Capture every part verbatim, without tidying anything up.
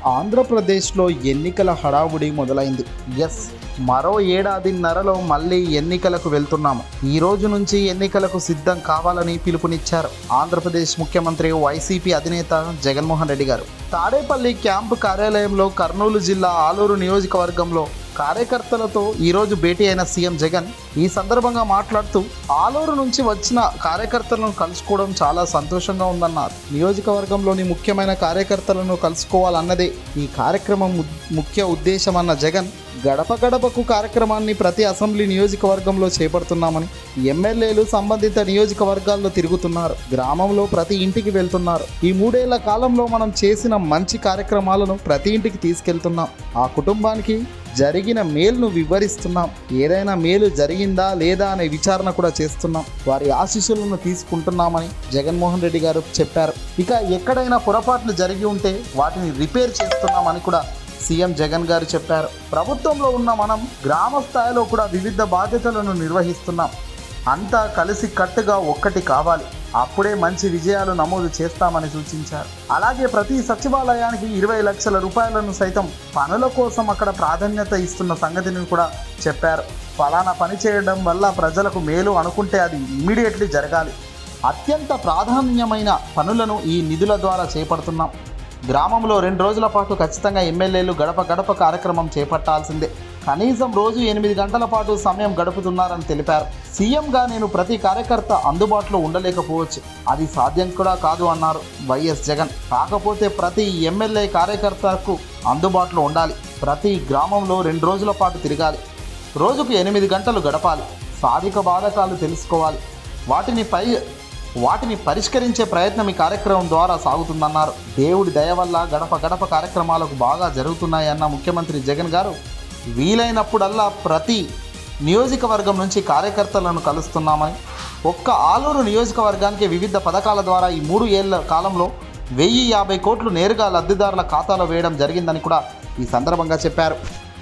ఆంధ్రప్రదేశ్లో ఎన్నికల హడావుడి మొదలైంది. ఎస్, మరో ఏడాదిన్నరలో మళ్ళీ ఎన్నికలకు వెళ్తున్నాము. ఈ రోజు నుంచి ఎన్నికలకు సిద్ధం కావాలని పిలుపునిచ్చారు ఆంధ్రప్రదేశ్ ముఖ్యమంత్రి వైసీపీ అధినేత జగన్మోహన్ రెడ్డి గారు. తాడేపల్లి క్యాంపు కార్యాలయంలో కర్నూలు జిల్లా ఆలూరు నియోజకవర్గంలో కార్యకర్తలతో ఈరోజు భేటీ అయిన సీఎం జగన్ ఈ సందర్భంగా మాట్లాడుతూ ఆలూరు నుంచి వచ్చిన కార్యకర్తలను కలుసుకోవడం చాలా సంతోషంగా ఉందన్నారు. నియోజకవర్గంలోని ముఖ్యమైన కార్యకర్తలను కలుసుకోవాలన్నదే ఈ కార్యక్రమం ముఖ్య ఉద్దేశం అన్న జగన్, గడప గడపకు కార్యక్రమాన్ని ప్రతి అసెంబ్లీ నియోజకవర్గంలో చేపడుతున్నామని, ఎమ్మెల్యేలు సంబంధిత నియోజకవర్గాల్లో తిరుగుతున్నారు, గ్రామంలో ప్రతి ఇంటికి వెళ్తున్నారు. ఈ మూడేళ్ల కాలంలో మనం చేసిన మంచి కార్యక్రమాలను ప్రతి ఇంటికి తీసుకెళ్తున్నాం. ఆ కుటుంబానికి జరిగిన మేలును వివరిస్తున్నాం. ఏదైనా మేలు జరిగిందా లేదా అనే విచారణ కూడా చేస్తున్నాం. వారి ఆశీస్సులను తీసుకుంటున్నామని జగన్మోహన్ రెడ్డి గారు చెప్పారు. ఇక ఎక్కడైనా పొరపాట్లు జరిగి ఉంటే వాటిని రిపేర్ చేస్తున్నామని కూడా సీఎం జగన్ గారు చెప్పారు. ప్రభుత్వంలో ఉన్న మనం గ్రామ స్థాయిలో కూడా వివిధ బాధ్యతలను నిర్వహిస్తున్నాం. అంతా కలిసి కట్టుగా ఒక్కటి కావాలి, అప్పుడే మంచి విజయాలు నమోదు చేస్తామని సూచించారు. అలాగే ప్రతి సచివాలయానికి ఇరవై లక్షల రూపాయలను సైతం పనుల కోసం అక్కడ ప్రాధాన్యత ఇస్తున్న సంగతిని కూడా చెప్పారు. ఫలానా పని చేయడం వల్ల ప్రజలకు మేలు అనుకుంటే అది ఇమీడియట్లీ జరగాలి. అత్యంత ప్రాధాన్యమైన పనులను ఈ నిధుల ద్వారా చేపడుతున్నాం. గ్రామంలో రెండు రోజుల పాటు ఖచ్చితంగా ఎమ్మెల్యేలు గడప గడప కార్యక్రమం చేపట్టాల్సిందే. కనీసం రోజు ఎనిమిది గంటల పాటు సమయం గడుపుతున్నారని తెలిపారు. సీఎంగా నేను ప్రతి కార్యకర్త అందుబాటులో ఉండలేకపోవచ్చు, అది సాధ్యం కూడా కాదు అన్నారు వైఎస్ జగన్. కాకపోతే ప్రతి ఎమ్మెల్యే కార్యకర్తకు అందుబాటులో ఉండాలి. ప్రతి గ్రామంలో రెండు రోజుల పాటు తిరగాలి, రోజుకు ఎనిమిది గంటలు గడపాలి, సాధిక బాధకాలు తెలుసుకోవాలి, వాటిని పై వాటిని పరిష్కరించే ప్రయత్నం ఈ కార్యక్రమం ద్వారా సాగుతుందన్నారు. దేవుడి దయ వల్ల గడప గడప కార్యక్రమాలకు బాగా జరుగుతున్నాయన్న ముఖ్యమంత్రి జగన్ గారు, వీలైనప్పుడల్లా ప్రతి నియోజకవర్గం నుంచి కార్యకర్తలను కలుస్తున్నామని, ఒక్క ఆలూరు నియోజకవర్గానికి వివిధ పథకాల ద్వారా ఈ మూడు ఏళ్ల కాలంలో వెయ్యి యాభై కోట్లు నేరుగా లబ్ధిదారుల ఖాతాలో వేయడం జరిగిందని కూడా ఈ సందర్భంగా చెప్పారు.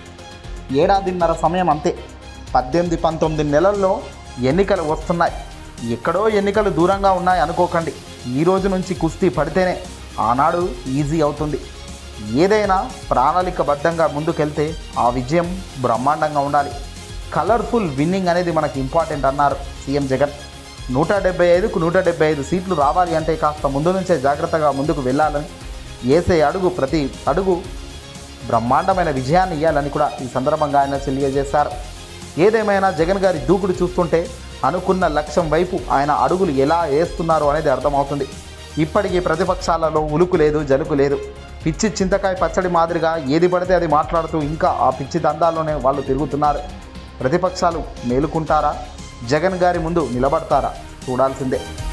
ఏడాదిన్నర సమయం అంతే, పద్దెనిమిది పంతొమ్మిది నెలల్లో ఎన్నికలు వస్తున్నాయి. ఎక్కడో ఎన్నికలు దూరంగా ఉన్నాయి అనుకోకండి. ఈ రోజు నుంచి కుస్తీ పడితేనే ఆనాడు ఈజీ అవుతుంది. ఏదైనా ప్రణాళికబద్ధంగా ముందుకెళ్తే ఆ విజయం బ్రహ్మాండంగా ఉండాలి. కలర్ఫుల్ విన్నింగ్ అనేది మనకి ఇంపార్టెంట్ అన్నారు సీఎం జగన్. నూట డెబ్బై ఐదుకు నూట డెబ్బై ఐదు సీట్లు రావాలి అంటే కాస్త ముందు నుంచే జాగ్రత్తగా ముందుకు వెళ్ళాలని, వేసే అడుగు ప్రతి అడుగు బ్రహ్మాండమైన విజయాన్ని ఇవ్వాలని కూడా ఈ సందర్భంగా ఆయన తెలియజేశారు. ఏదేమైనా జగన్ గారి దూకుడు చూస్తుంటే అనుకున్న లక్ష్యం వైపు ఆయన అడుగులు ఎలా వేస్తున్నారు అనేది అర్థమవుతుంది. ఇప్పటికీ ప్రతిపక్షాలలో ఉలుకు లేదు, జలుకు లేదు. పిచ్చి చింతకాయ పచ్చడి మాదిరిగా ఏది పడితే అది మాట్లాడుతూ ఇంకా ఆ పిచ్చి దందాల్లోనే వాళ్ళు తిరుగుతున్నారు. ప్రతిపక్షాలు మేలుకుంటారా, జగన్ గారి ముందు నిలబడతారా చూడాల్సిందే.